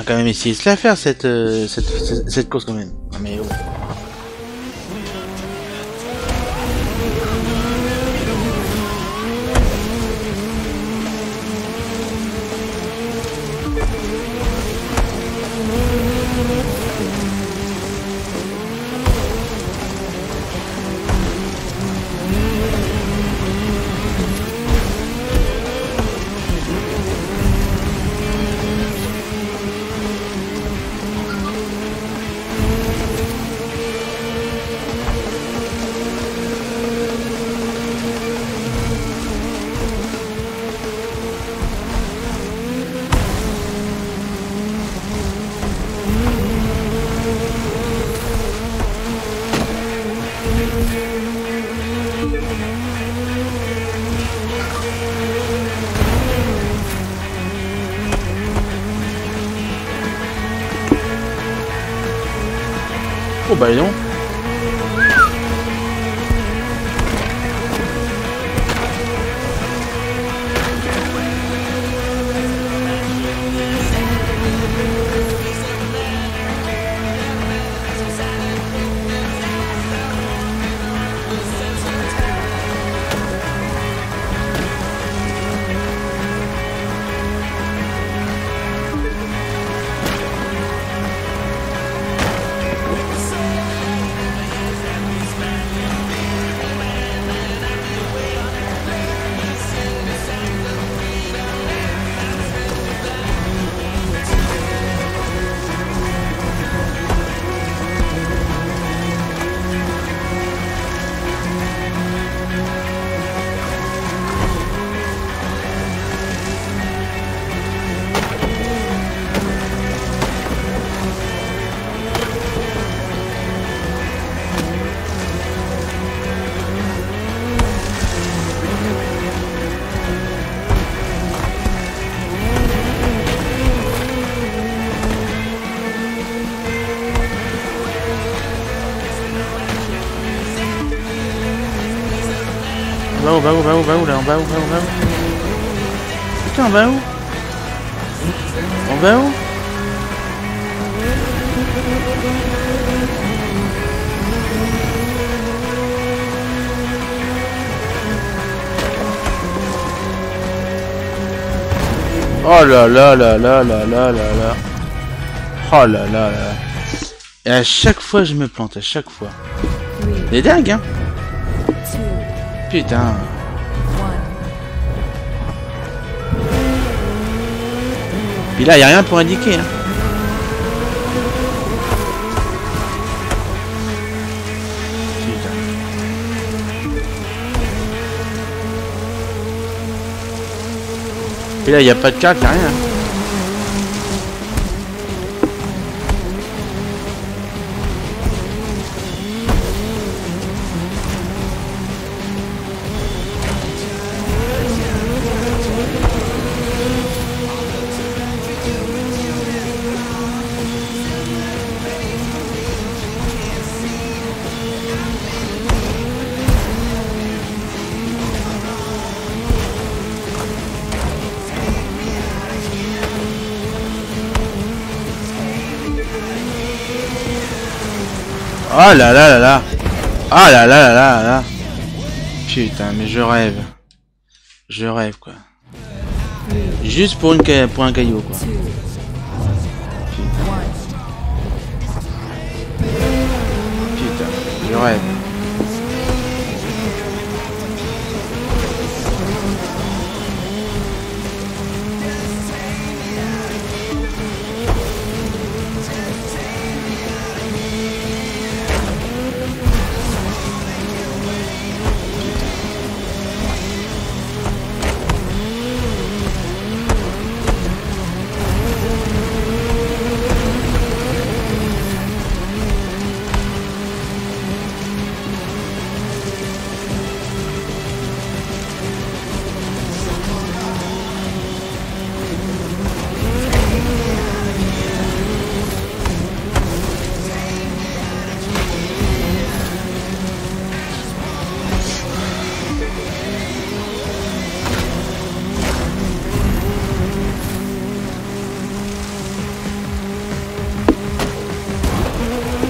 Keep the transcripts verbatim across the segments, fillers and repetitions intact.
va quand même essayer de se la faire cette, euh, cette, cette, cette course quand même. Ah, mais oh. Oh bah non. On va où, on va où, on va où, là, on va où, on va où, on va où. Putain, on va où? On va où? Oh là là là là là là là là. Oh là là là. Et à chaque fois je me plante, à chaque fois. C'est dingue, hein. Putain. Puis là, y a rien pour indiquer, hein. Putain. Puis là, y a pas de carte, y a rien. Oh là là là là. Ah là là là là là. Putain, mais je rêve. Je rêve, quoi. Juste pour, une ca... pour un caillou, quoi. Putain. Putain, je rêve.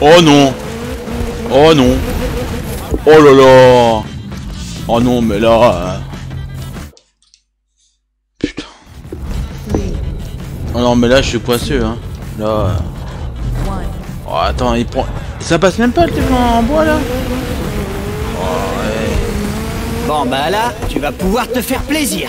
Oh non. Oh non. Oh là là. Oh non, mais là... Euh... Putain. Oh non, mais là, je suis poisseux, hein. Là... Euh... Oh, attends, il prend... Ça passe même pas le truc en bois, là. Oh, ouais. Bon, bah là, tu vas pouvoir te faire plaisir.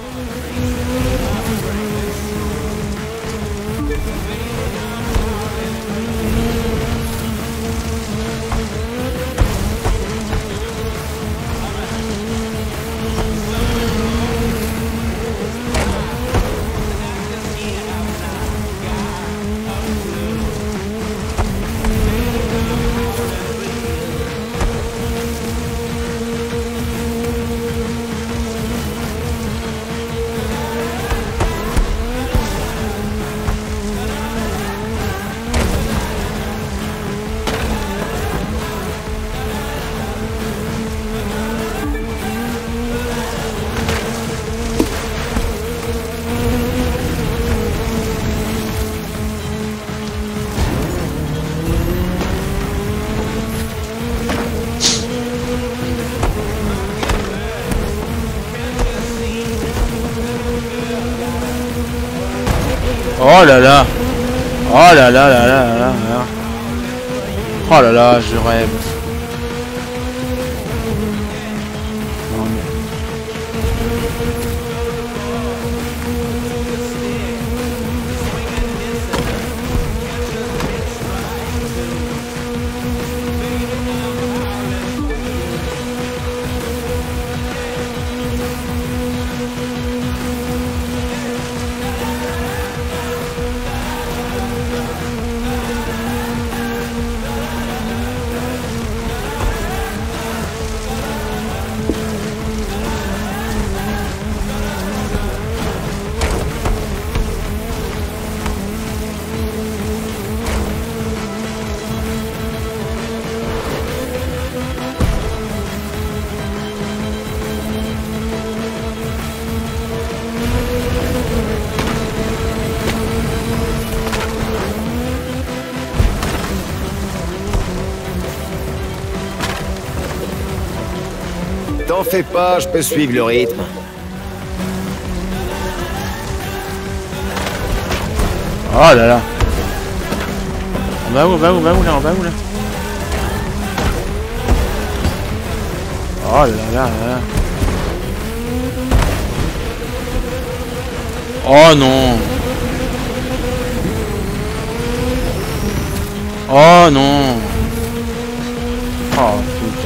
Oh là là. Oh là là là là là là. Oh là là, je rêve. Non, mais... T'en fais pas, je peux suivre le rythme. Oh là là. On va où, on va où, on va où là, on va où là? Oh là là là là. Oh non. Oh non. Oh putain.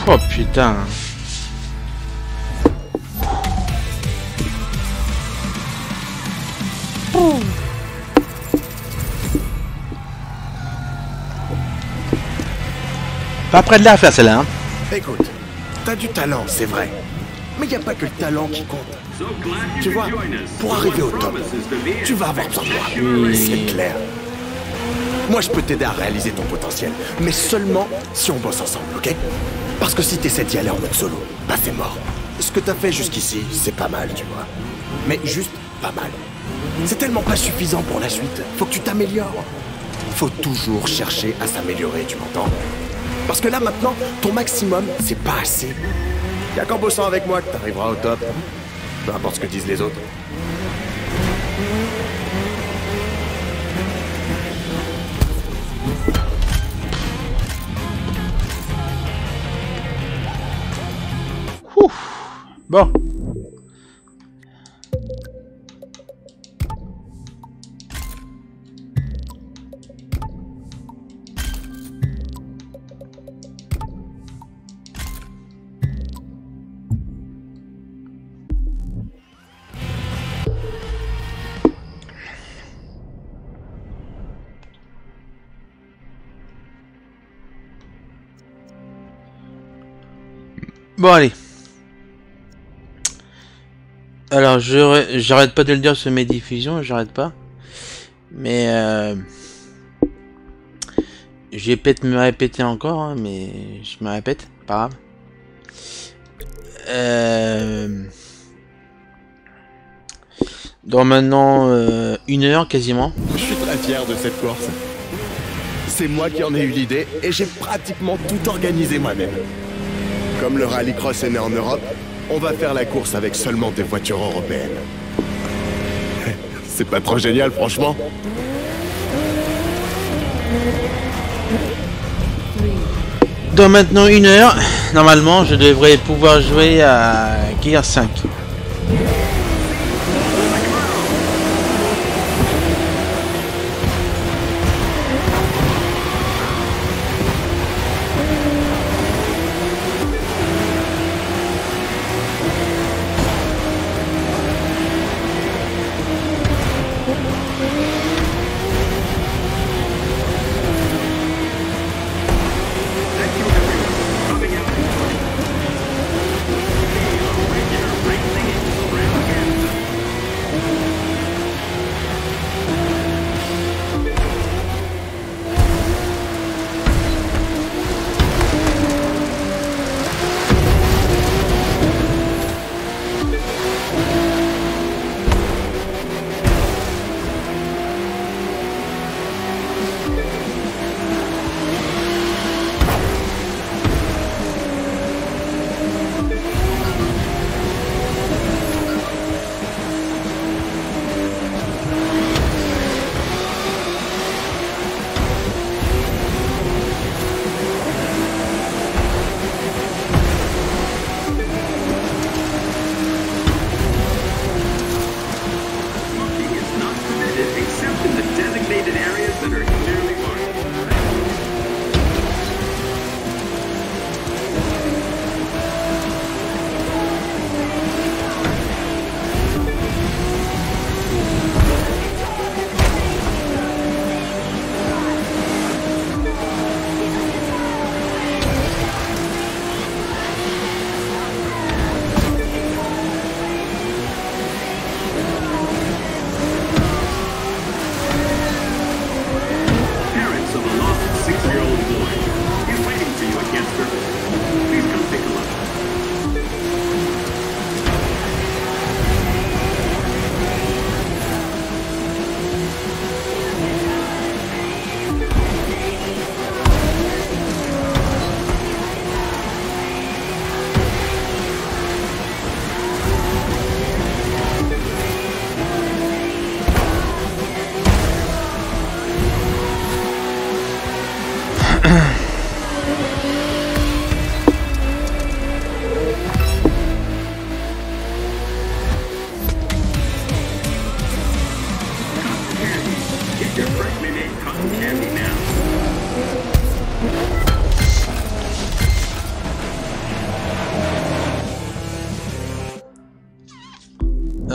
Oh putain. Oh. Pas près de la faire celle-là. Hein. Écoute, t'as du talent, c'est vrai. Mais y a pas que le talent qui compte. Tu vois, pour arriver au top, tu vas avoir besoin de moi. Oui. C'est clair. Moi, je peux t'aider à réaliser ton potentiel, mais seulement si on bosse ensemble, ok? Parce que si t'essaies d'y aller en mode solo, bah c'est mort. Ce que t'as fait jusqu'ici, c'est pas mal, tu vois. Mais juste pas mal. C'est tellement pas suffisant pour la suite. Faut que tu t'améliores. Faut toujours chercher à s'améliorer, tu m'entends? Parce que là, maintenant, ton maximum, c'est pas assez. Y'a qu'en bossant avec moi que t'arriveras au top. Peu importe ce que disent les autres. Ouf. Bon. Bon allez. Alors je j'arrête pas de le dire sur mes diffusions, j'arrête pas. Mais euh, je vais peut-être me répéter encore, hein, mais je me répète, pas grave. Euh, dans maintenant euh, une heure quasiment. Je suis très fier de cette course. C'est moi qui en ai eu l'idée et j'ai pratiquement tout organisé moi-même. Comme le rallycross est né en Europe, on va faire la course avec seulement des voitures européennes. C'est pas trop génial, franchement? Dans maintenant une heure, normalement, je devrais pouvoir jouer à Gears cinq.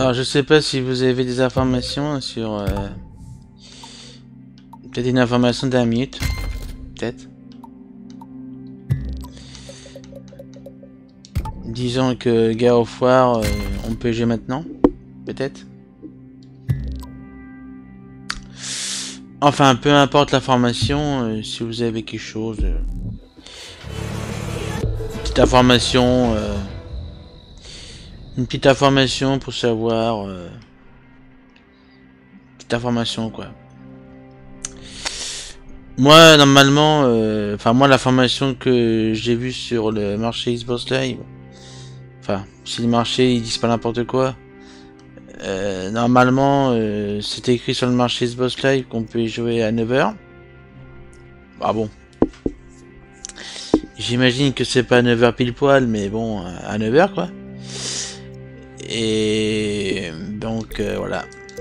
Alors, je sais pas si vous avez des informations sur... Euh... Peut-être une information d'un minute. Peut-être. Disons que God of War, euh, on peut jouer maintenant. Peut-être. Enfin, peu importe l'information, euh, si vous avez quelque chose... Euh... Petite information... Euh... Une petite information pour savoir... Euh... Petite information, quoi. Moi, normalement... Euh... Enfin, moi, l'information que j'ai vue sur le marché Xbox Live... Enfin, si le marché, ils disent pas n'importe quoi... Euh, normalement, euh, c'est écrit sur le marché Xbox Live qu'on peut y jouer à neuf heures. Bah bon. J'imagine que c'est pas à neuf heures pile poil, mais bon, à neuf heures quoi. Et donc euh, voilà.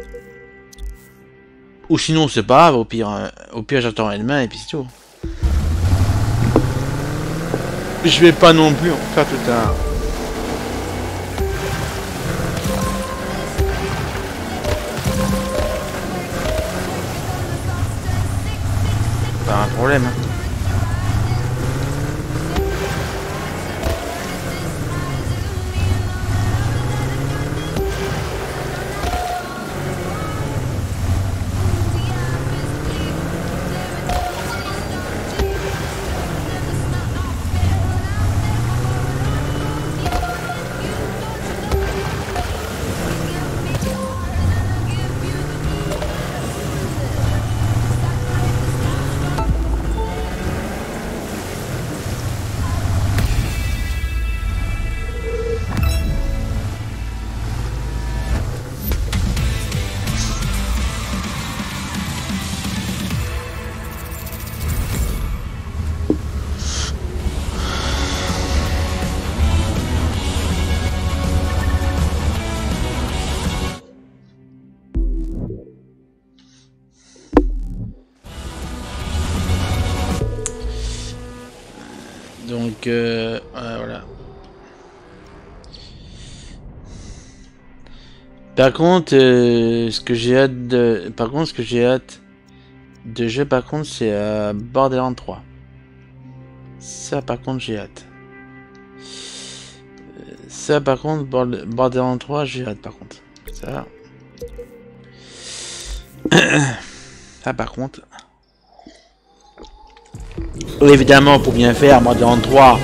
Ou sinon c'est pas grave, au pire, euh, au pire j'attends demain et puis c'est tout. Je vais pas non plus en faire tout un... Pas un problème. Hein. Donc euh, euh, voilà. Par contre, euh, ce que j'ai hâte de, par contre, ce que j'ai hâte de jouer, par contre, c'est à Borderlands trois. Ça, par contre, j'ai hâte. Ça, par contre, Borderlands trois, j'ai hâte, par contre. Ça. Ça, par contre. Évidemment, pour bien faire Borderlands trois.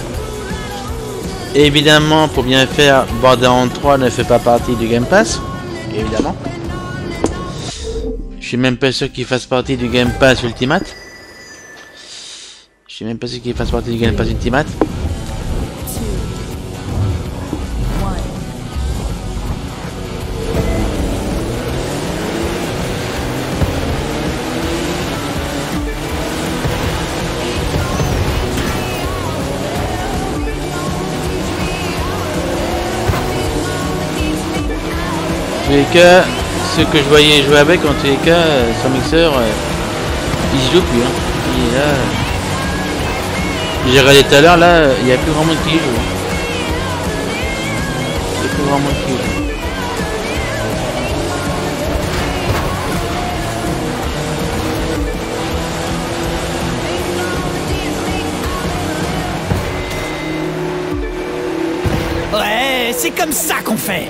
Évidemment, pour bien faire Borderlands trois ne fait pas partie du Game Pass. Évidemment. Je suis même pas sûr qu'il fasse partie du Game Pass Ultimate. Je suis même pas sûr qu'il fasse partie du Game Pass Ultimate. En tous les cas, ceux que je voyais jouer avec, en tous les cas, son mixeur, euh, il se joue plus. Hein. Il est là. J'ai regardé tout à l'heure, là, il n'y a plus grand monde qui joue. Il n'y a plus grand monde qui joue. Ouais, c'est comme ça qu'on fait.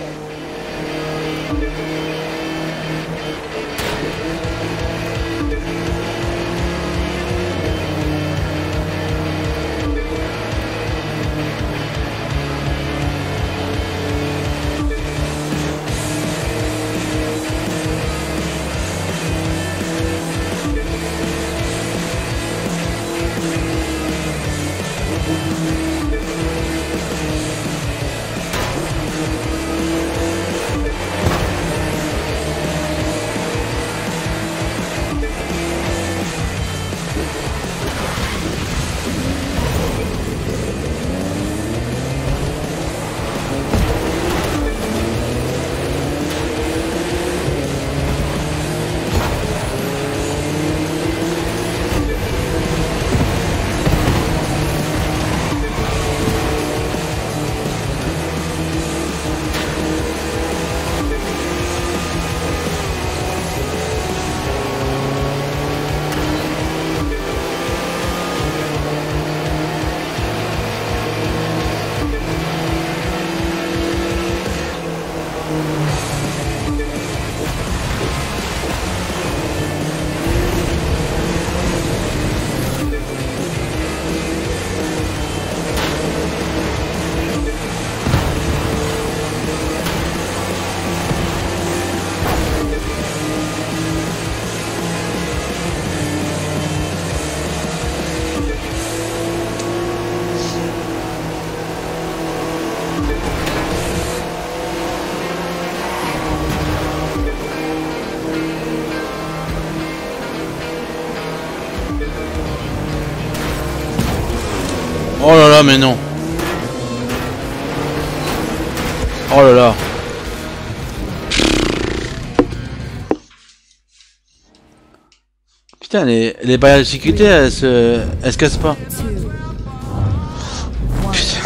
Oh là là, mais non. Oh là là. Putain, les, les barrières de sécurité, elles se, elles se cassent pas. Putain.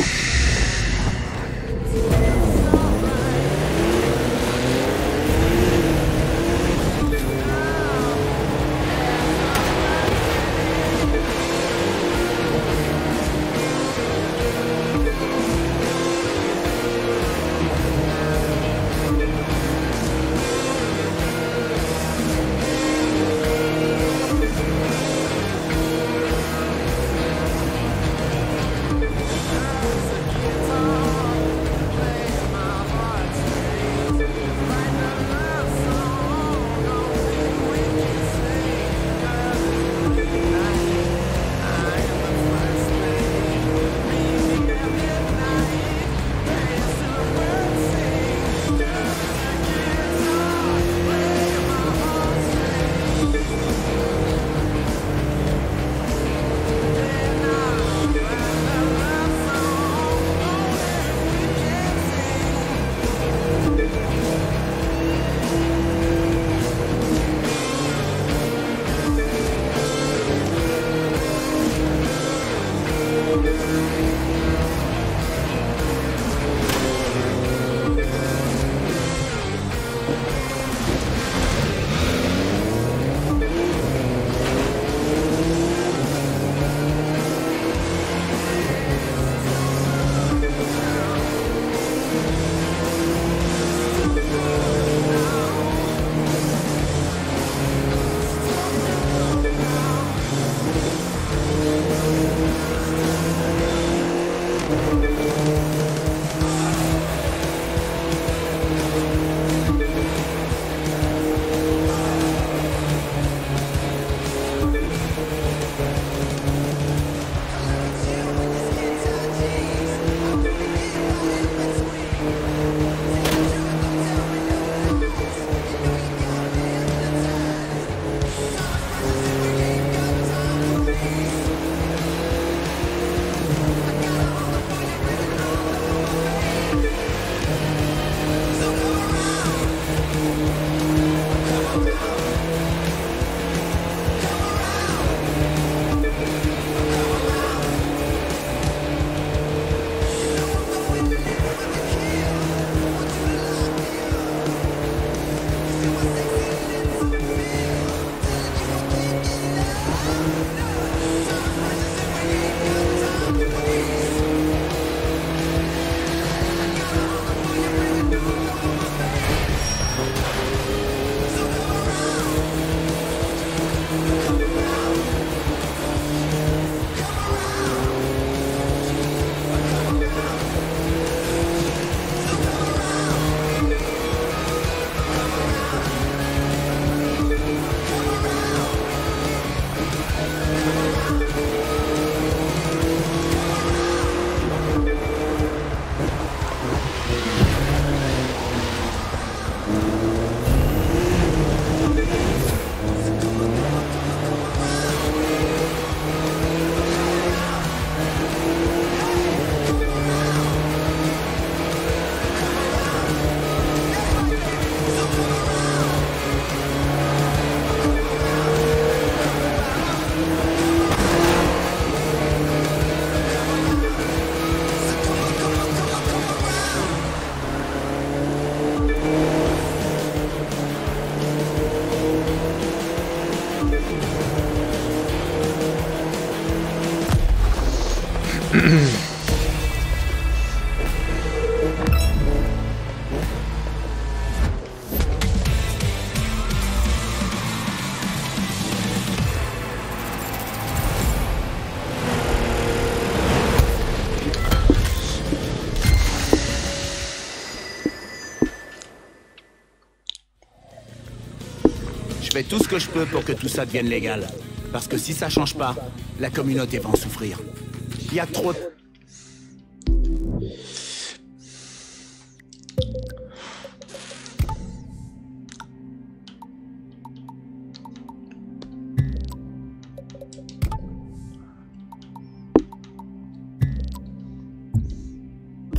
Je fais tout ce que je peux pour que tout ça devienne légal. Parce que si ça change pas, la communauté va en souffrir. Il y a trop de...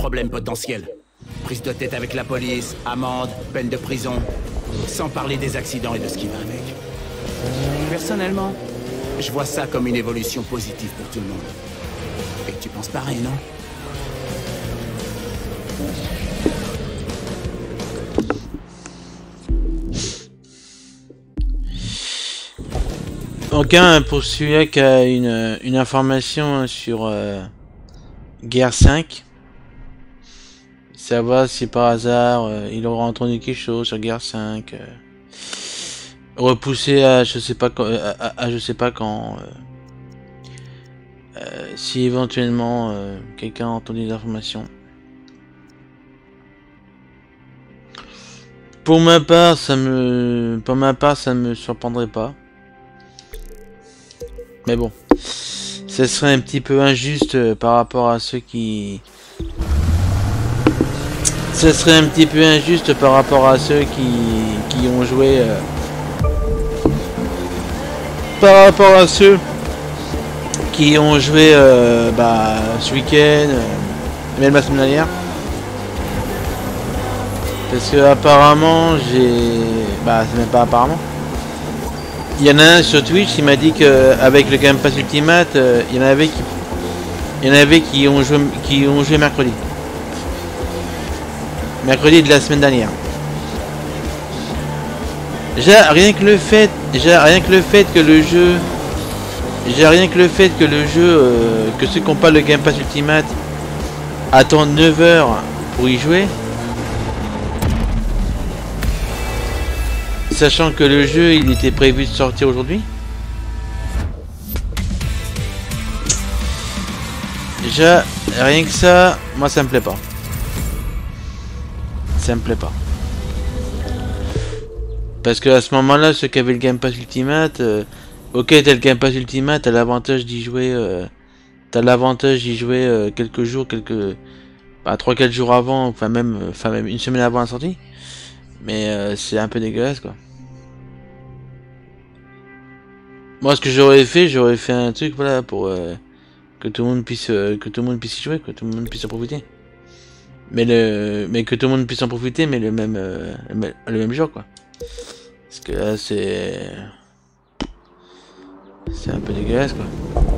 problèmes potentiels. Prise de tête avec la police, amende, peine de prison, sans parler des accidents et de ce qui va avec. Personnellement, je vois ça comme une évolution positive pour tout le monde. Et tu penses pareil, non? Donc hein, pour celui qui a une, une information sur euh, Gears cinq, savoir si par hasard euh, il aura entendu quelque chose sur Gears cinq, euh, repoussé à je sais pas quand, à, à, à je sais pas quand, euh, euh, si éventuellement euh, quelqu'un a entendu des informations. Pour ma part, ça me, pour ma part, ça me surprendrait pas. Mais bon, ça serait un petit peu injuste euh, par rapport à ceux qui... Ça serait un petit peu injuste par rapport à ceux qui, qui ont joué... Euh... Par rapport à ceux qui ont joué euh, bah, ce week-end, euh, même la semaine dernière. Parce que apparemment, j'ai... Bah, c'est même pas apparemment. Il y en a un sur Twitch qui m'a dit que avec le Game Pass Ultimate, euh, il y en avait qui, il y en avait qui ont joué, qui ont joué mercredi, mercredi de la semaine dernière. J'ai rien que le fait, j'ai rien que le fait que le jeu, j'ai rien que le fait que le jeu, euh, que ceux qui n'ont pas le Game Pass Ultimate attendent neuf heures pour y jouer. Sachant que le jeu il était prévu de sortir aujourd'hui. Déjà, rien que ça, moi ça me plaît pas. Ça me plaît pas. Parce que à ce moment-là, ceux qui avaient le Game Pass Ultimate, euh, ok, t'as le Game Pass Ultimate, t'as l'avantage d'y jouer, euh, t'as l'avantage d'y jouer euh, quelques jours, quelques, bah, trois quatre jours avant, enfin même, enfin même une semaine avant la sortie. Mais euh, c'est un peu dégueulasse quoi. Moi, ce que j'aurais fait, j'aurais fait un truc, voilà, pour euh, que tout le monde puisse, euh, que tout le monde puisse y jouer, que tout le monde puisse en profiter. Mais le, mais que tout le monde puisse en profiter, mais le même, euh, le, le même jour, quoi. Parce que là, c'est, c'est un peu dégueulasse, quoi.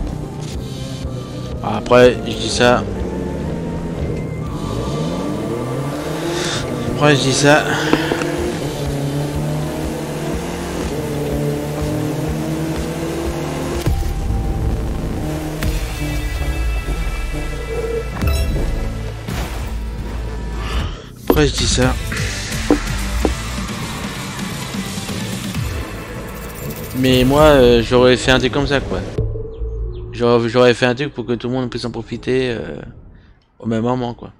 Alors après, je dis ça. Après, je dis ça. Je dis ça. Mais moi, euh, j'aurais fait un truc comme ça, quoi. J'aurais fait un truc pour que tout le monde puisse en profiter euh, au même moment, quoi.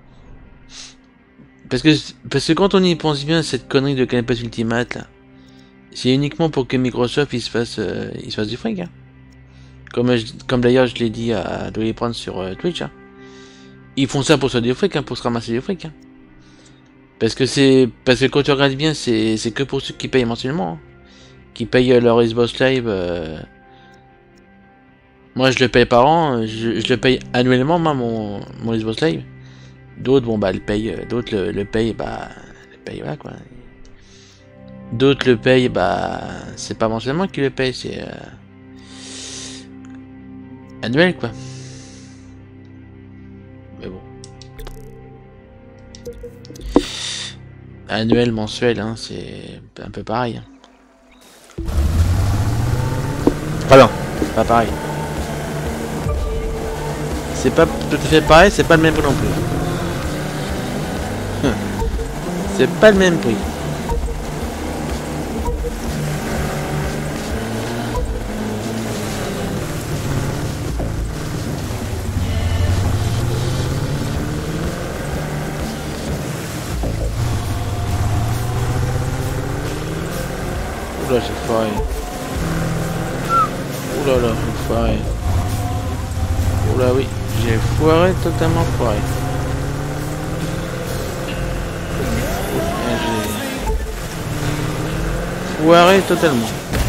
Parce que, parce que quand on y pense bien, cette connerie de Game Pass Ultimate, là, c'est uniquement pour que Microsoft il se fasse, euh, il se fasse du fric, hein. Comme, comme d'ailleurs je l'ai dit à Dolly Prendre sur euh, Twitch, hein. Ils font ça pour se faire du fric, hein, pour se ramasser du fric, hein. Parce que c'est parce que quand tu regardes bien, c'est c'est que pour ceux qui payent mensuellement, hein, qui payent leur Xbox Live. Euh... Moi, je le paye par an, je, je le paye annuellement, moi, mon mon Xbox Live. D'autres, bon bah, le payent, d'autres le, le payent, bah, le payent, voilà quoi. D'autres le payent, bah, c'est pas mensuellement qu'ils le payent, c'est euh... annuel quoi. Mais bon. Annuel, mensuel, hein, c'est un peu pareil. Hein. Enfin non, c'est pas pareil. C'est pas tout à fait pareil, c'est pas le même prix non plus. C'est pas le même prix. Oula, j'ai foiré. Oula là, j'ai foiré. Oula oui, j'ai foiré, totalement foiré. J'ai foiré totalement.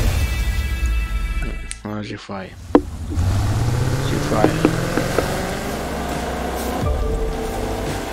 Ah, j'ai foiré. J'ai foiré.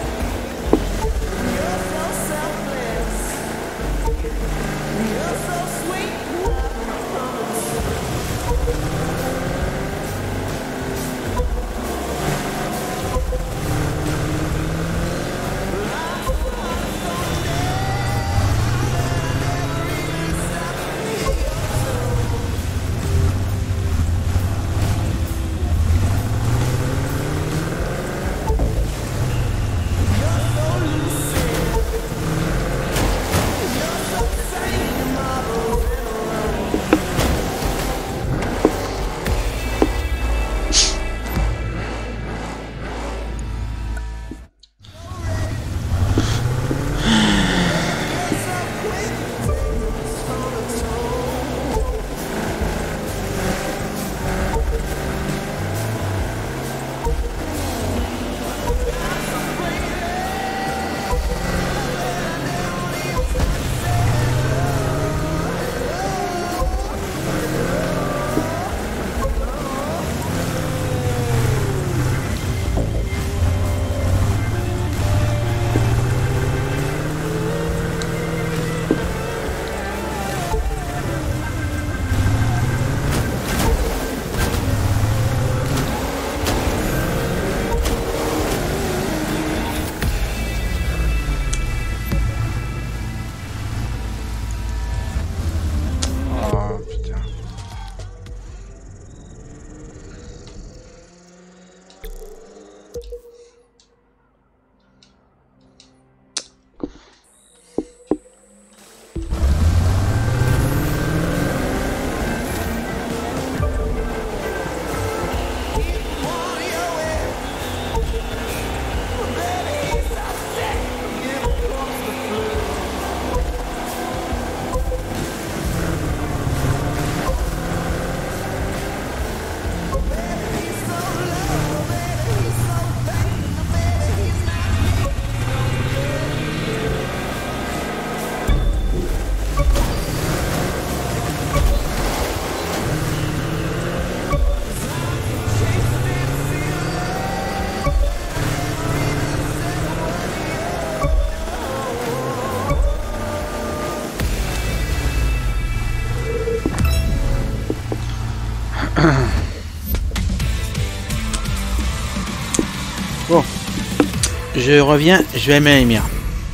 Bon, je reviens, je vais aimer Emir.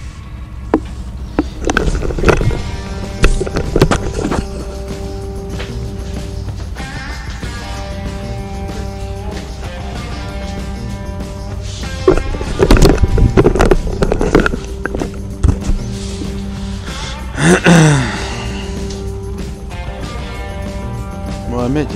Mohamed.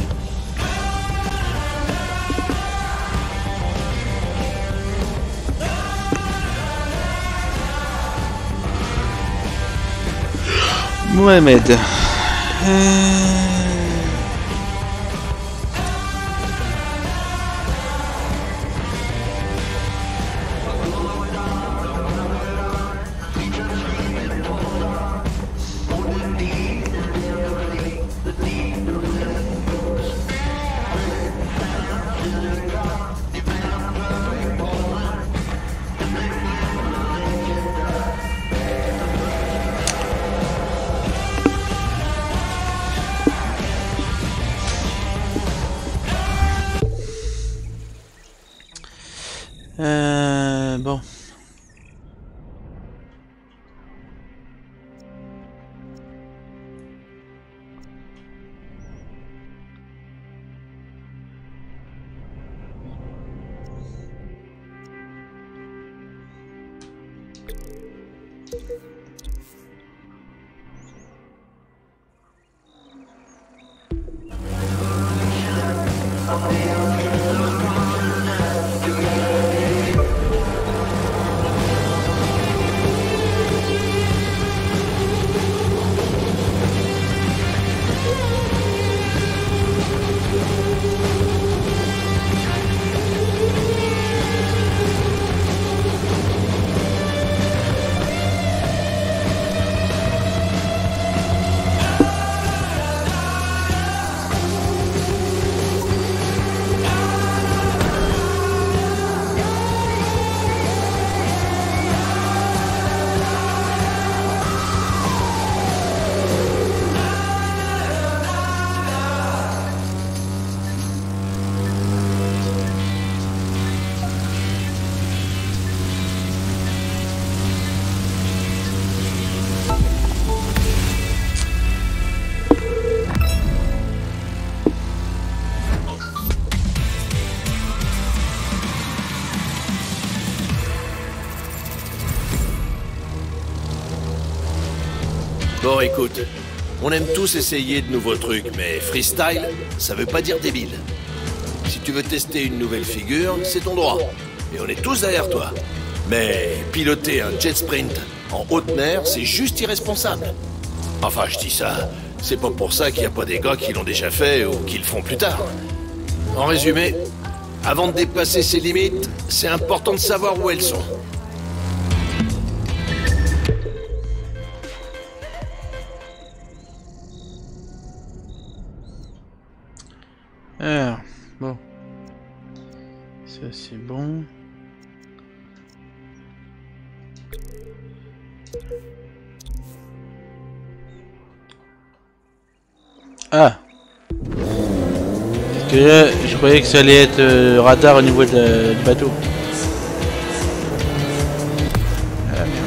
Mohamed. Euh... Euh, bon. Bon, écoute, on aime tous essayer de nouveaux trucs, mais freestyle, ça veut pas dire débile. Si tu veux tester une nouvelle figure, c'est ton droit. Et on est tous derrière toi. Mais piloter un jet sprint en haute mer, c'est juste irresponsable. Enfin, je dis ça, c'est pas pour ça qu'il n'y a pas des gars qui l'ont déjà fait ou qui le font plus tard. En résumé, avant de dépasser ses limites, c'est important de savoir où elles sont. Alors, bon. Ça c'est bon. Ah. Parce que là, je croyais que ça allait être euh, radar au niveau de, du bateau. Ah, merde.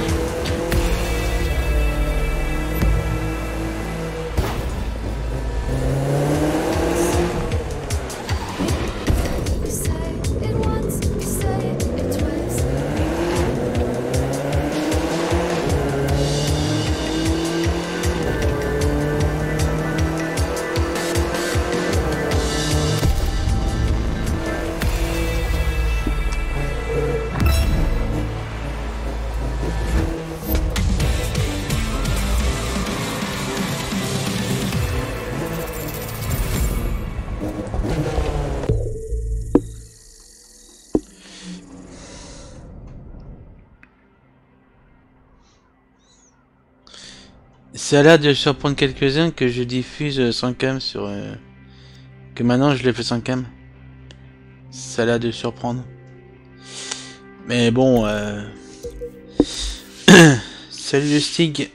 They say it was Ça a l'air de surprendre quelques-uns que je diffuse sans cam sur... Euh... Que maintenant je le fais sans cam. Ça a l'air de surprendre. Mais bon... Euh... Salut le Stig.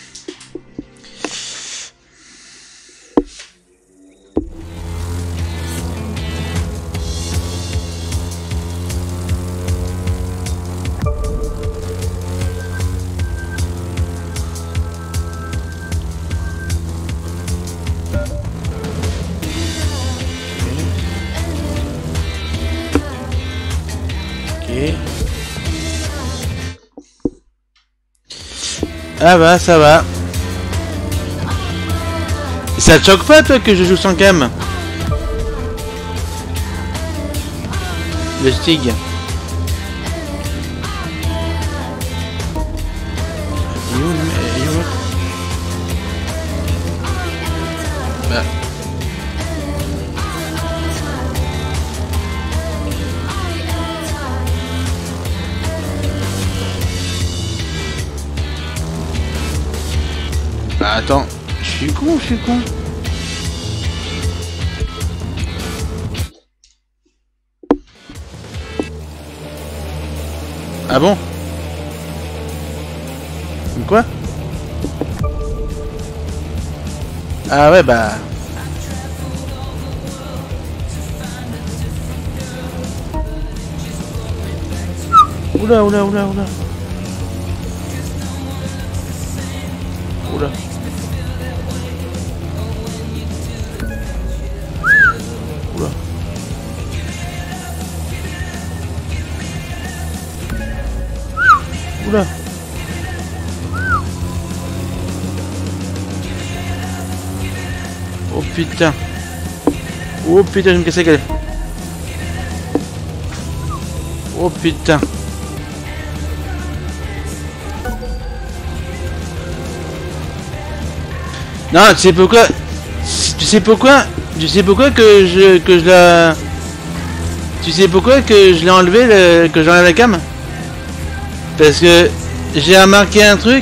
Ah bah ça va. Ça te choque pas toi que je joue sans cam? Le Stig. Il est où, il est où? Bah. Bah attends, je suis con, je suis con. Ah bon? Quoi? Ah ouais bah... Oula oula oula oula. Oula. Oula. Oula. Oh putain. Oh putain, je me casse la gueule. Oh putain. Non, tu sais pourquoi? Tu sais pourquoi? Tu sais pourquoi que je que je la... Tu sais pourquoi que je l'ai enlevé, le... que j'enlève la cam? Parce que j'ai remarqué un truc.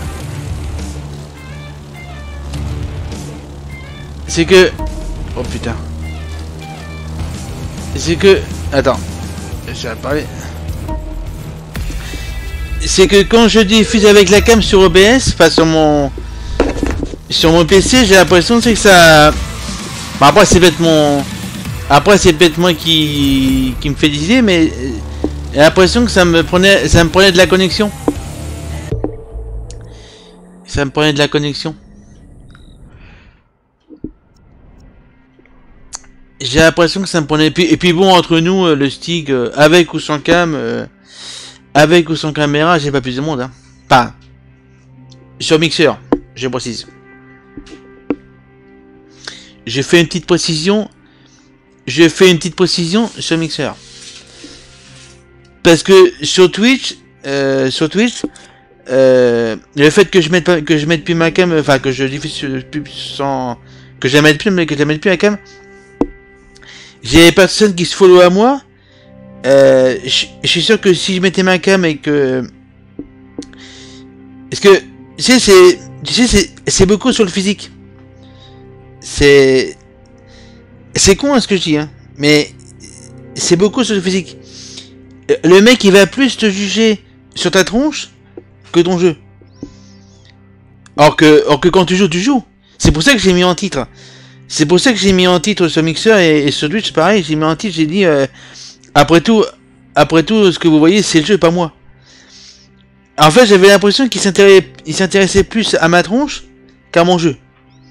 C'est que... Oh putain. C'est que... Attends. Je vais parler. C'est que quand je diffuse avec la cam sur O B S, enfin sur mon... Sur mon P C, j'ai l'impression c'est que ça... Bon, après c'est peut-être mon... Après c'est peut-être moi qui... qui me fait des idées, mais... J'ai l'impression que ça me prenait... Ça me prenait de la connexion. Ça me prenait de la connexion. J'ai l'impression que ça me prenait... Et puis, et puis bon, entre nous, le Stig, euh, avec ou sans cam... Euh, avec ou sans caméra, j'ai pas plus de monde. Hein. Pas. Sur Mixer, je précise. Je fais une petite précision. Je fais une petite précision sur Mixer. Parce que sur Twitch, euh, sur Twitch, euh, le fait que je mette pas, que je mette plus ma cam, enfin que je diffuse plus sans, que je la mette plus, mais que je la mette plus la cam, j'ai des personnes qui se follow à moi. Euh, je, je suis sûr que si je mettais ma cam et que, est-ce que, tu sais, c'est, tu sais, c'est, c'est beaucoup sur le physique. C'est... C'est con hein, ce que je dis, hein. Mais... C'est beaucoup sur le physique. Le mec, il va plus te juger sur ta tronche que ton jeu. Or que, or que quand tu joues, tu joues. C'est pour ça que j'ai mis en titre. C'est pour ça que j'ai mis en titre sur Mixer et, et sur Twitch, pareil. J'ai mis en titre, j'ai dit... Euh, après tout... Après tout, ce que vous voyez, c'est le jeu, pas moi. En fait, j'avais l'impression qu'il s'intéressait, il s'intéressait plus à ma tronche qu'à mon jeu.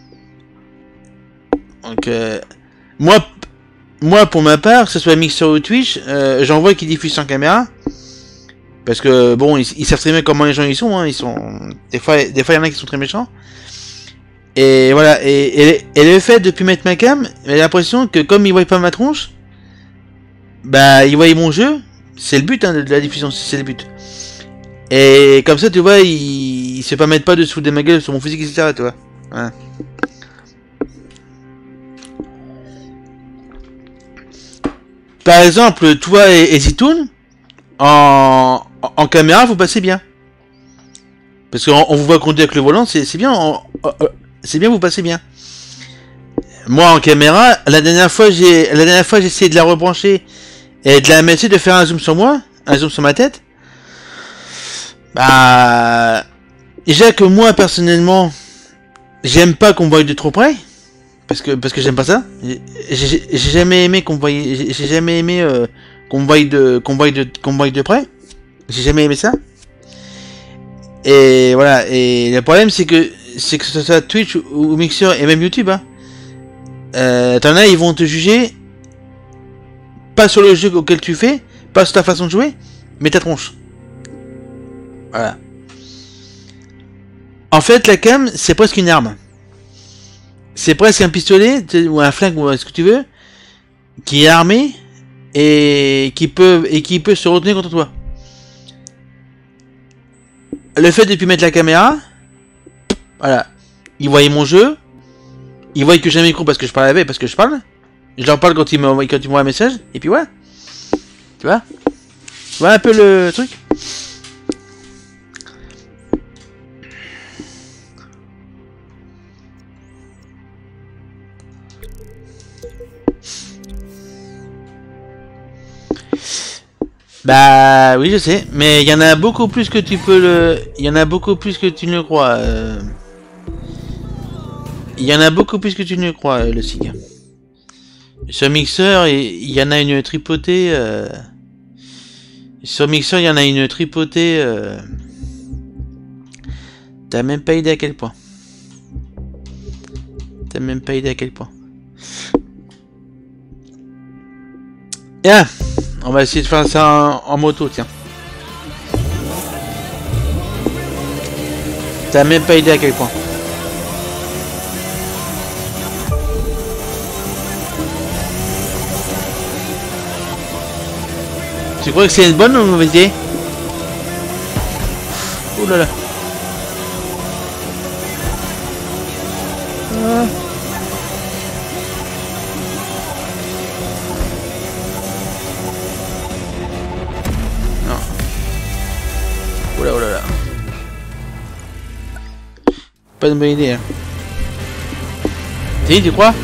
Donc, euh, moi, moi, pour ma part, que ce soit Mixer ou Twitch, euh, j'en vois qui diffusent sans caméra. Parce que, bon, ils, ils savent très bien comment les gens ils sont, hein, ils sont... Des fois, des fois, il y en a qui sont très méchants. Et voilà, et, et, et le fait de plus mettre ma cam, j'ai l'impression que comme ils voient pas ma tronche, bah, ils voient mon jeu, c'est le but, hein, de la diffusion, c'est le but. Et comme ça, tu vois, ils, ils se permettent pas de se foutre de ma gueule sur mon physique, et cetera, tu vois. Voilà. Par exemple, toi et, et Zitoun, en, en, en caméra, vous passez bien. Parce qu'on on vous voit conduire avec le volant, c'est bien, c'est bien, vous passez bien. Moi en caméra, la dernière fois j'ai la dernière fois j'ai essayé de la rebrancher et de la mettre, de faire un zoom sur moi, un zoom sur ma tête. Bah déjà que moi personnellement, j'aime pas qu'on me voie de trop près. Parce que parce que j'aime pas ça. J'ai jamais aimé qu'on me voie, j'ai jamais aimé euh, qu'on me voie de qu'on me voie de qu'on me voie de près. J'ai jamais aimé ça. Et voilà, et le problème c'est que c'est que ce soit Twitch ou Mixer et même YouTube, hein, euh, t'en as, ils vont te juger pas sur le jeu auquel tu fais, pas sur ta façon de jouer, mais ta tronche. Voilà. En fait, la cam, c'est presque une arme. C'est presque un pistolet ou un flingue ou ce que tu veux, qui est armé et qui peut et qui peut se retourner contre toi. Le fait de puis mettre la caméra, voilà, ils voient mon jeu, ils voient que j'ai un micro parce que je parle avec, parce que je parle, je leur parle quand ils m'envoient quand ils m'envoient un message, et puis ouais, tu vois, tu vois un peu le truc. Bah oui je sais, mais il y en a beaucoup plus que tu peux le... Il y en a beaucoup plus que tu ne le crois. Euh... Il y en a beaucoup plus que tu ne le crois, euh, le S I G. Sur Mixer, il y en a une tripotée... Euh... Sur Mixer, il y en a une tripotée... Euh... T'as même pas idée à quel point. T'as même pas idée à quel point. Bien. On va essayer de faire ça en, en moto, tiens. T'as même pas idée à quel point. Tu crois que c'est une bonne ou une mauvaise idée? Ouh là là. Ah. Oh là, oh là là. Pas une bonne idée. Hein. Si, tu crois?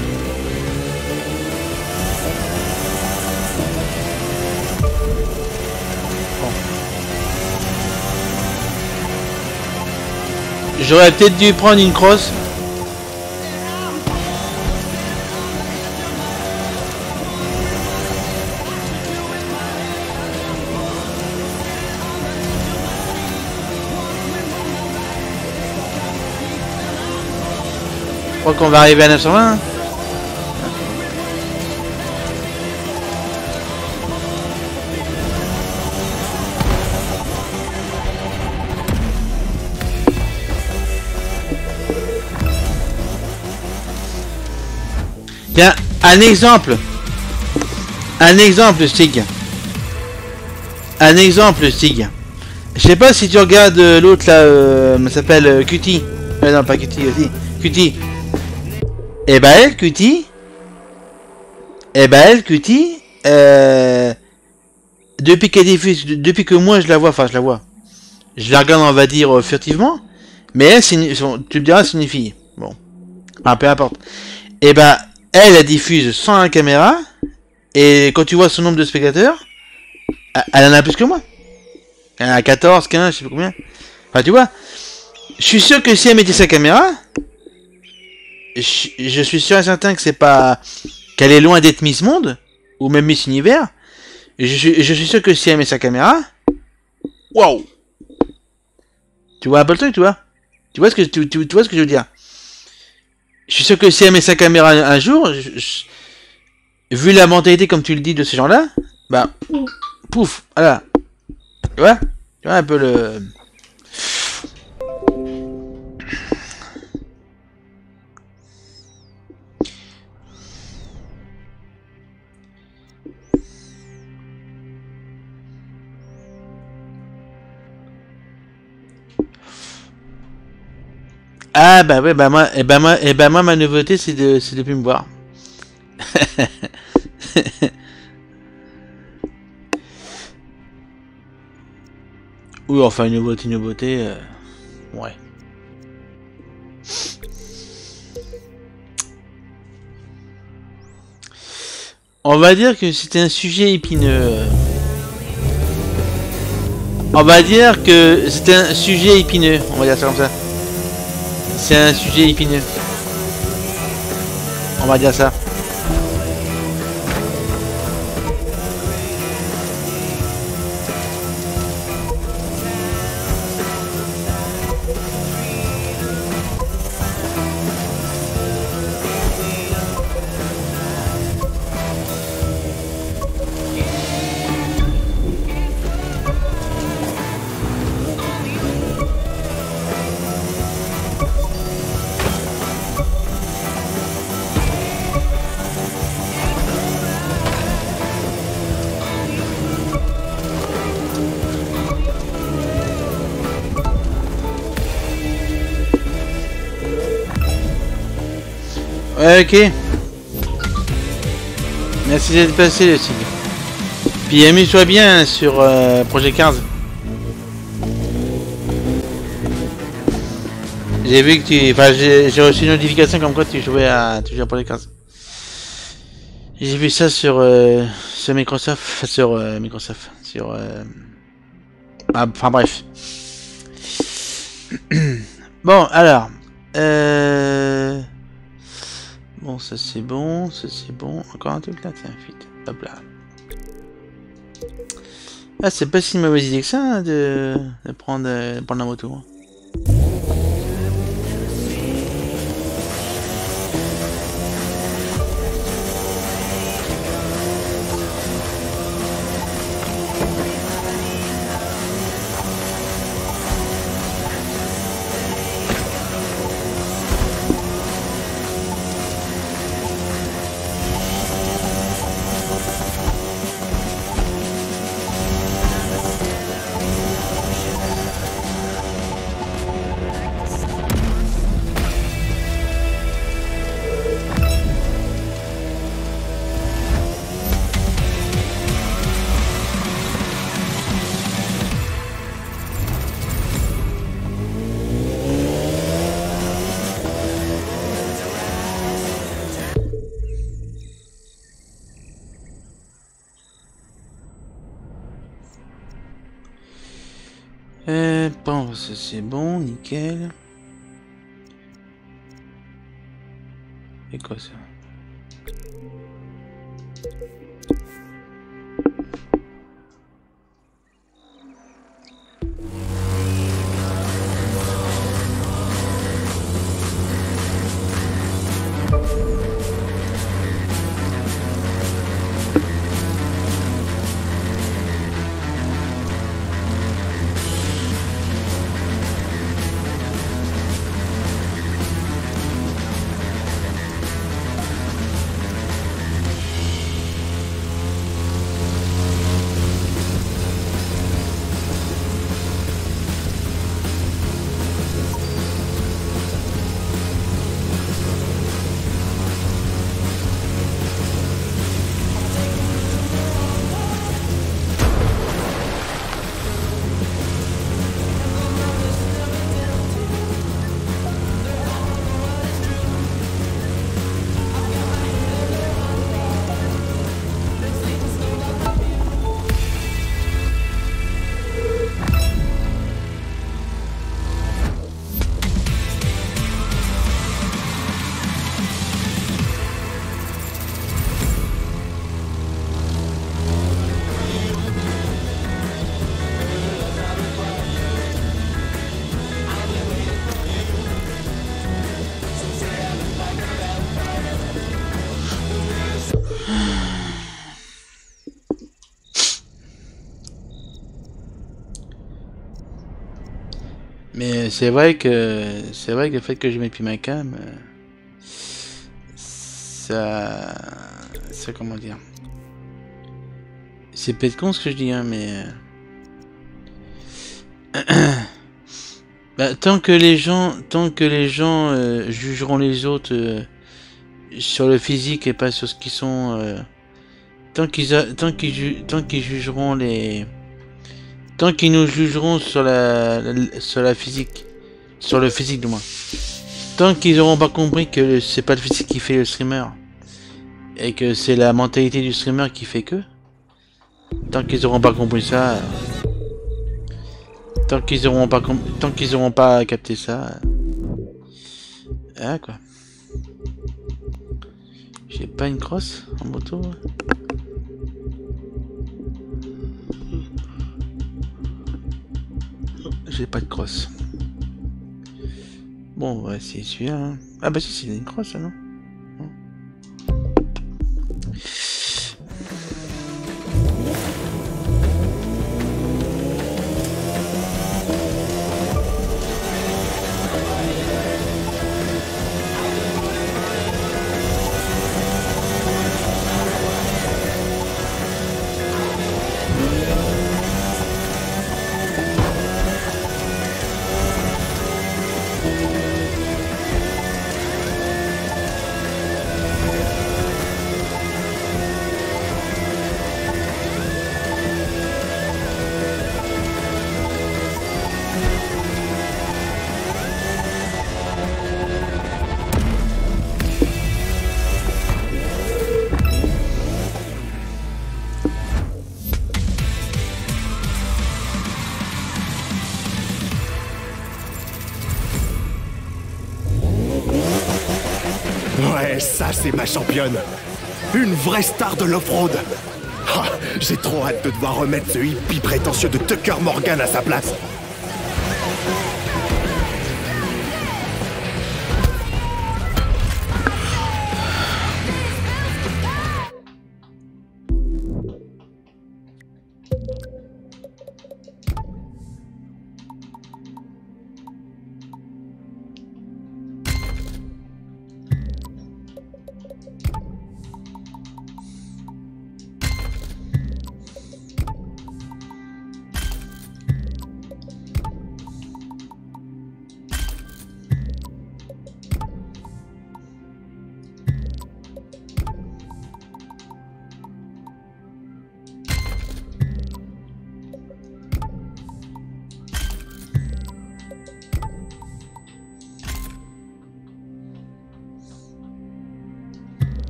Bon. J'aurais peut-être dû prendre une crosse. Je crois qu'on va arriver à neuf cent vingt. Hein. Tiens, un exemple. Un exemple, Stig. Un exemple, Stig. Je sais pas si tu regardes euh, l'autre là, euh, ça s'appelle euh, Cutie. Euh, non, pas Cutie aussi. Cutie. Et bah elle, Cutie, et bah elle, Cutie, euh, depuis qu'elle diffuse, depuis que moi je la vois, enfin je la vois, je la regarde on va dire furtivement, mais elle, tu me diras c'est une fille, bon, enfin, peu importe. Et bah elle, elle diffuse sans la caméra, et quand tu vois son nombre de spectateurs, elle en a plus que moi. Elle en a quatorze, quinze, je sais pas combien. Enfin tu vois, je suis sûr que si elle mettait sa caméra, Je, je suis sûr et certain que c'est pas qu'elle est loin d'être Miss Monde ou même Miss Univers. Je, je suis sûr que si elle met sa caméra, waouh, tu vois un peu le truc, tu vois, tu vois ce que tu, tu, tu vois ce que je veux dire. Je suis sûr que si elle met sa caméra un, un jour, je, je, vu la mentalité comme tu le dis de ces gens-là, bah pouf, voilà, tu vois, tu vois un peu le. Ah bah ouais, bah moi, et bah moi, et bah moi ma nouveauté c'est de, c'est de plus me voir. Oui, enfin une nouveauté, une nouveauté. Euh... Ouais. On va dire que c'était un sujet épineux. On va dire que c'était un sujet épineux. On va dire ça comme ça. C'est un sujet épineux. On va dire ça. Ouais, ok. Merci d'être passé, le Sig. Puis amuse-toi bien sur euh, Projet quinze. J'ai vu que tu... Enfin, j'ai reçu une notification comme quoi tu jouais à, tu jouais à Projet quinze. J'ai vu ça sur, euh, sur Microsoft. Sur euh, Microsoft. Sur... Euh... Ah, enfin bref. Bon, alors... Euh... Bon, ça c'est bon, ça c'est bon. Encore un truc là, tiens, vite. Hop là. Ah, c'est pas si une mauvaise idée que ça hein, de... de prendre, de prendre la moto. Hein. Euh, bon, ça c'est bon, nickel. Et quoi ça? Mais c'est vrai que c'est vrai que le fait que je mette plus ma cam, ça, ça comment dire, c'est peut-être con ce que je dis hein, mais bah, tant que les gens, tant que les gens euh, jugeront les autres euh, sur le physique et pas sur ce qu'ils sont, euh, tant qu'ils tant qu'ils ju tant qu'ils jugeront les Tant qu'ils nous jugeront sur la, la sur la physique Sur le physique, du moins. Tant qu'ils auront pas compris que c'est pas le physique qui fait le streamer, et que c'est la mentalité du streamer qui fait que, tant qu'ils auront pas compris ça, tant qu'ils auront pas com tant qu'ils auront pas capté ça, ah quoi. J'ai pas une crosse en moto. J'ai pas de crosse. Bon, on va essayer celui-là. Hein. Ah bah si, c'est une crosse, non? Ouais, ça c'est ma championne. Une vraie star de l'off-road. Ah, j'ai trop hâte de devoir remettre ce hippie prétentieux de Tucker Morgan à sa place.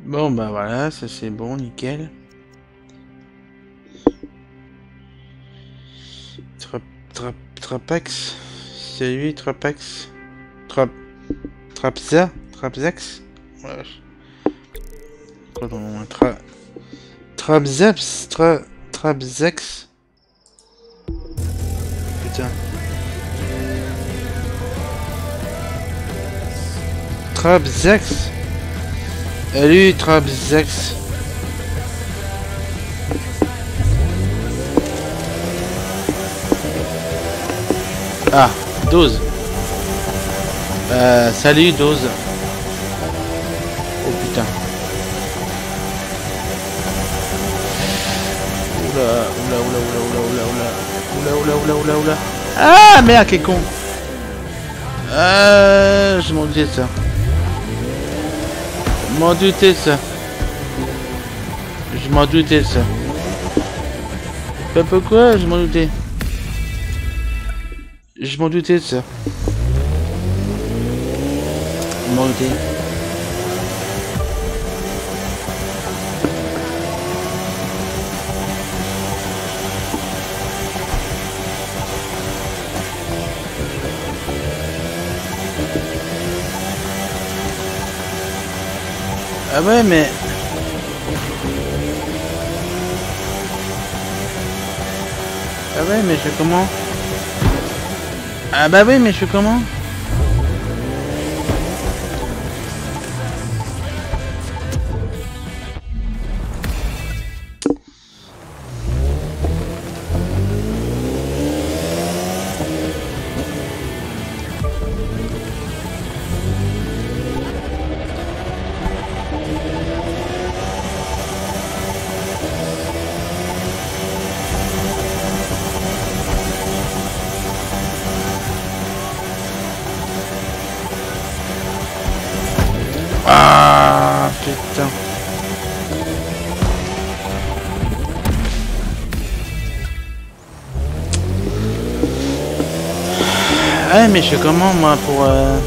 Bon bah voilà, ça c'est bon, nickel. Trap, trap, Trapax. Salut Trapax. Trap. Trapza. Trapzax. Ouais. Quoi dans mon tra... Trapzaps. Tra... Trapzax. Putain. Trapzax. Salut Trapzax. Ah, dose. Euh, salut dose. Oh putain. Oula, oula, oula, oula, oula, oula, oula, oula, oula, oula, oula. Ah merde, quel con. Euh, je m'en doutais de ça. Je m'en doutais de ça. Je m'en doutais de ça. Pas pourquoi, je m'en doutais. Je m'en doutais de ça. Je m'en doutais. Ah ouais mais... Ah ouais mais je fais comment? Ah bah oui mais je fais comment? Ah putain. Ouais mais je fais comment moi pour euh...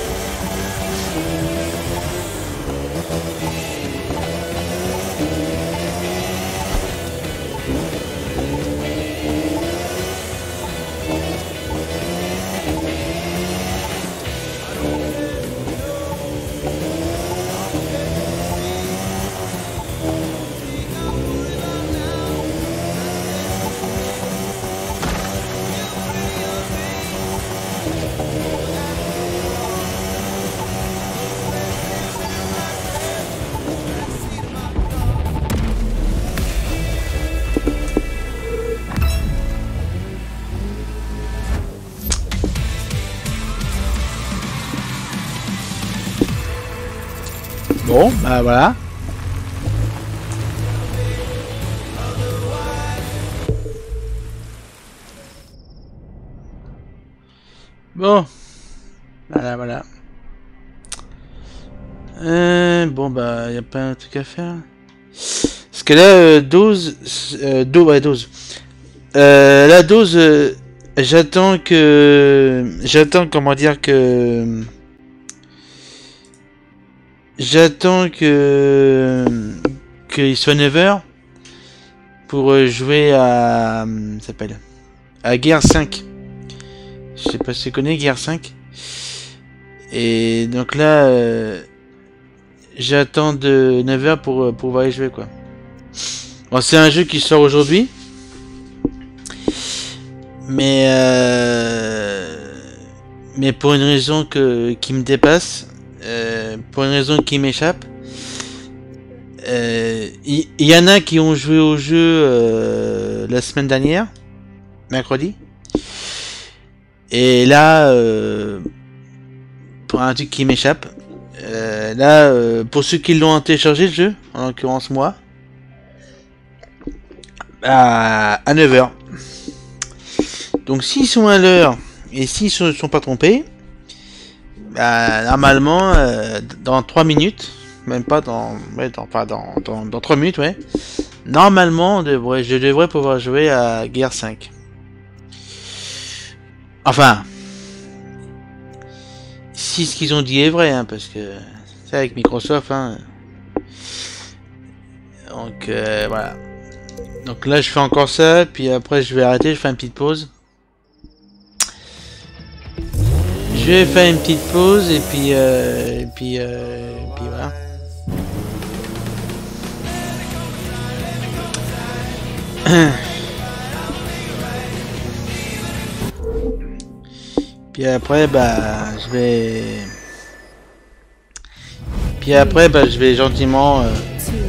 Bon, bah voilà. Bon. Voilà, voilà. Euh, bon, bah, il n'y a pas un truc à faire. Parce que là, euh, dose... Euh, do, ouais, dose. Euh, la dose... Euh, j'attends que... J'attends, comment dire, que... J'attends que qu'il soit neuf heures pour jouer à ça s'appelle à Guerre cinq. Je sais pas si tu connais Guerre cinq. Et donc là euh, j'attends de neuf heures pour, pour pouvoir y jouer quoi. Bon, c'est un jeu qui sort aujourd'hui. Mais euh, mais pour une raison que qui me dépasse. Euh, pour une raison qui m'échappe, il euh, y, y en a qui ont joué au jeu euh, la semaine dernière, mercredi, et là, euh, pour un truc qui m'échappe, euh, là, euh, pour ceux qui l'ont téléchargé le jeu, en l'occurrence moi, à, à neuf heures. Donc s'ils sont à l'heure et s'ils ne sont pas trompés, bah, normalement, euh, dans trois minutes, même pas dans, ouais, dans, pas dans, dans, dans trois minutes, ouais. Normalement, devrait, je devrais pouvoir jouer à Guerre cinq. Enfin, si ce qu'ils ont dit est vrai, hein, parce que c'est avec Microsoft, hein. Donc euh, voilà. Donc là je fais encore ça, puis après je vais arrêter, je fais une petite pause. Je vais faire une petite pause et puis euh, et puis, euh, et puis voilà. Puis après bah je vais puis après bah je vais gentiment euh...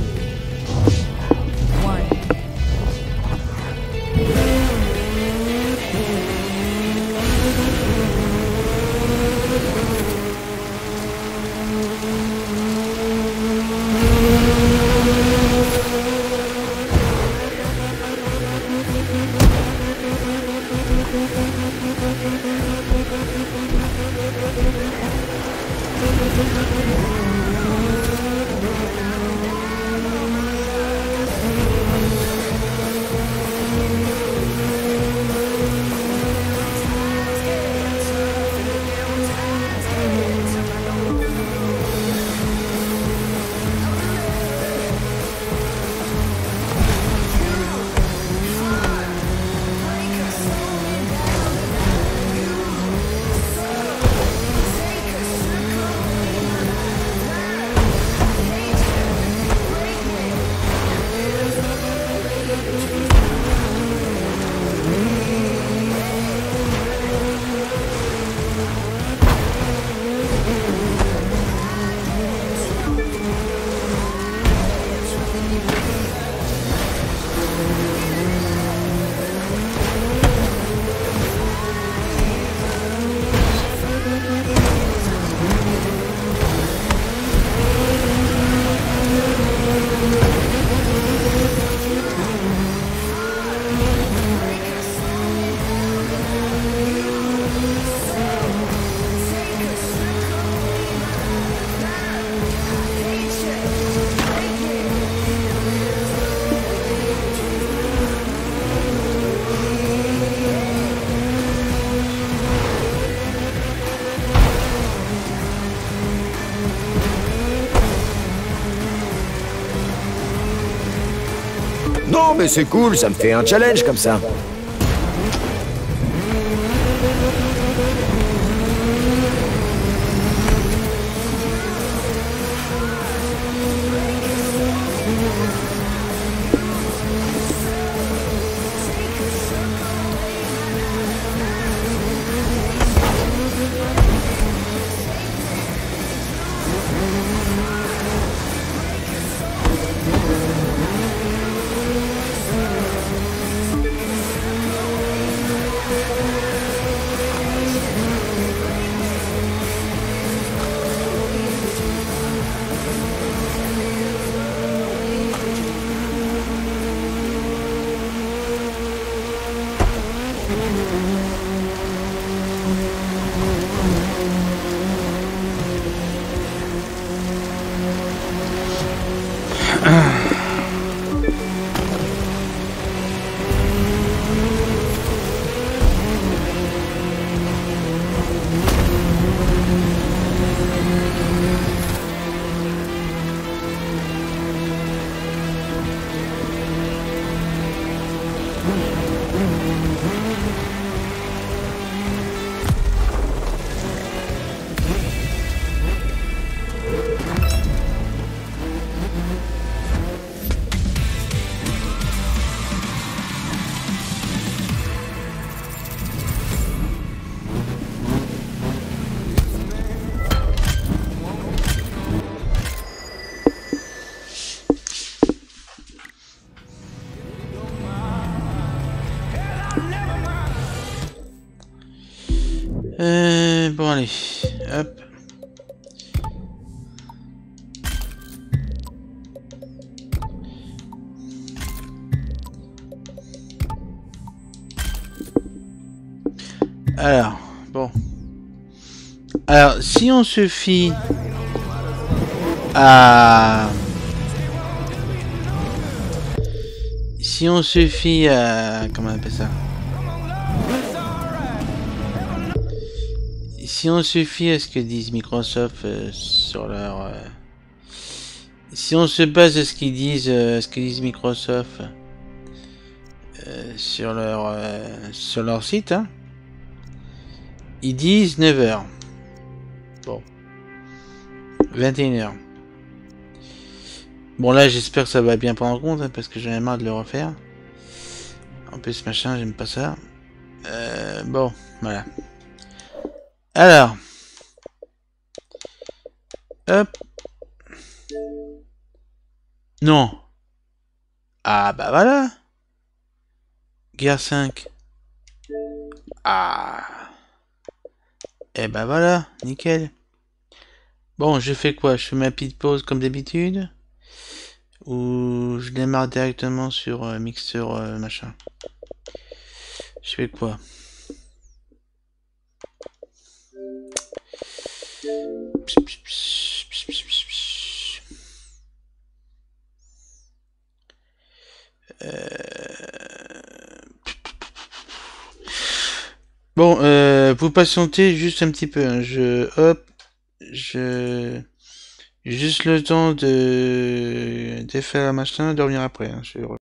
Non, mais c'est cool, ça me fait un challenge comme ça. Euh, bon allez, hop. Alors, bon. Alors, si on se fie à... Si on se fie à... Comment on appelle ça? Si on se fie à ce que disent Microsoft euh, sur leur... Euh, si on se base de ce qu'ils disent, euh, ce qu'ils disent Microsoft euh, sur leur euh, sur leur site, hein, ils disent neuf heures. Bon, vingt et une heures. Bon là, j'espère que ça va bien prendre en compte, hein, parce que j'en ai marre de le refaire. En plus, machin, j'aime pas ça. Euh, bon, voilà. Alors, hop. Non. Ah bah voilà. Guerre cinq. Ah. Et bah voilà, nickel. Bon, je fais quoi? Je fais ma petite pause comme d'habitude? Ou je démarre directement sur euh, mixeur euh, machin? Je fais quoi? Euh... Bon, euh, vous patientez juste un petit peu. Hein. Je, hop, je, juste le temps de, de faire machin, de revenir après. Hein. Je...